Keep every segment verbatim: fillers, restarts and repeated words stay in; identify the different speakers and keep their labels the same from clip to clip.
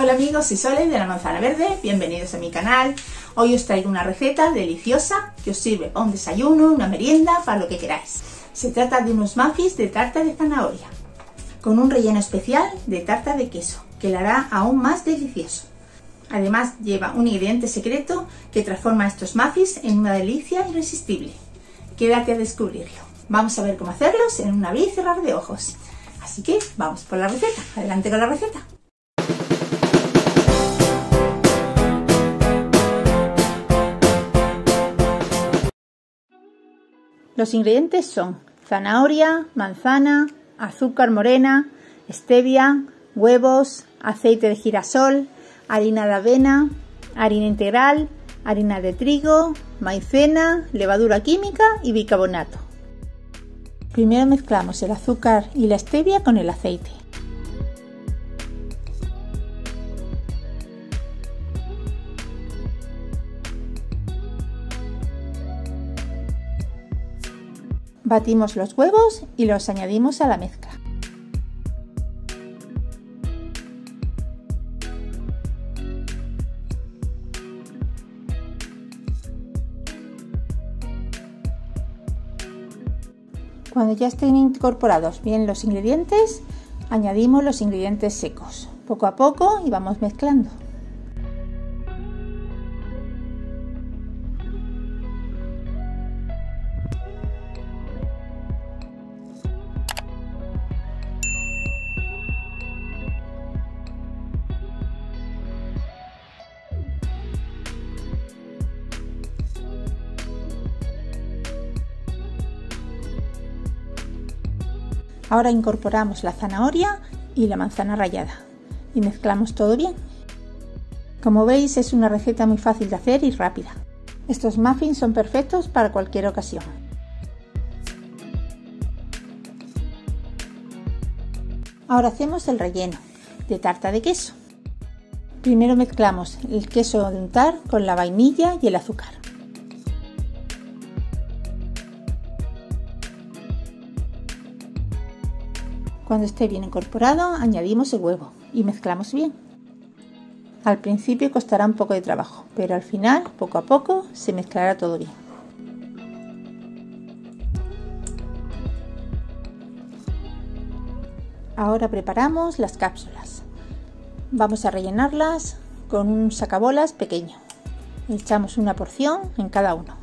Speaker 1: Hola amigos, soy Sole de la Manzana Verde, bienvenidos a mi canal. Hoy os traigo una receta deliciosa que os sirve para un desayuno, una merienda, para lo que queráis. Se trata de unos muffins de tarta de zanahoria, con un relleno especial de tarta de queso, que la hará aún más delicioso. Además lleva un ingrediente secreto que transforma estos muffins en una delicia irresistible. Quédate a descubrirlo. Vamos a ver cómo hacerlos en un abrir y cerrar de ojos. Así que vamos por la receta. Adelante con la receta. Los ingredientes son zanahoria, manzana, azúcar morena, stevia, huevos, aceite de girasol, harina de avena, harina integral, harina de trigo, maicena, levadura química y bicarbonato. Primero mezclamos el azúcar y la stevia con el aceite. Batimos los huevos y los añadimos a la mezcla. Cuando ya estén incorporados bien los ingredientes, añadimos los ingredientes secos, poco a poco, y vamos mezclando. Ahora incorporamos la zanahoria y la manzana rallada y mezclamos todo bien. Como veis, es una receta muy fácil de hacer y rápida. Estos muffins son perfectos para cualquier ocasión. Ahora hacemos el relleno de tarta de queso. Primero mezclamos el queso de untar con la vainilla y el azúcar. Cuando esté bien incorporado, añadimos el huevo y mezclamos bien. Al principio costará un poco de trabajo, pero al final, poco a poco, se mezclará todo bien. Ahora preparamos las cápsulas. Vamos a rellenarlas con un sacabolas pequeño. Echamos una porción en cada uno.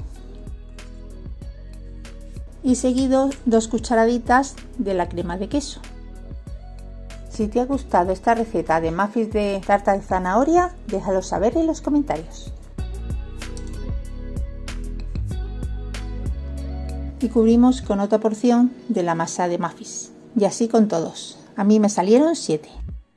Speaker 1: Y seguido dos cucharaditas de la crema de queso. Si te ha gustado esta receta de muffins de tarta de zanahoria, déjalo saber en los comentarios. Y cubrimos con otra porción de la masa de muffins. Y así con todos. A mí me salieron siete.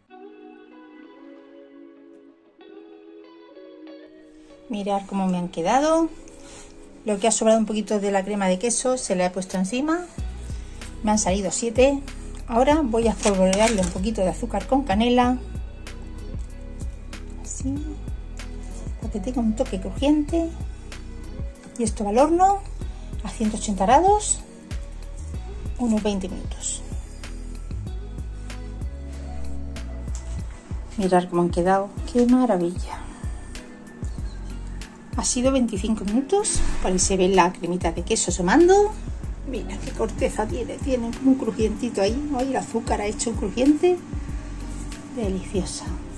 Speaker 1: Mirad cómo me han quedado. Lo que ha sobrado un poquito de la crema de queso se la he puesto encima. Me han salido siete. Ahora voy a espolvorearle un poquito de azúcar con canela, así, para que tenga un toque crujiente. Y esto va al horno a ciento ochenta grados, unos veinte minutos. Mirad cómo han quedado, qué maravilla. Ha sido veinticinco minutos, por ahí se ve la cremita de queso asomando. Mira qué corteza tiene, tiene como un crujientito ahí. Hoy el azúcar ha hecho un crujiente deliciosa.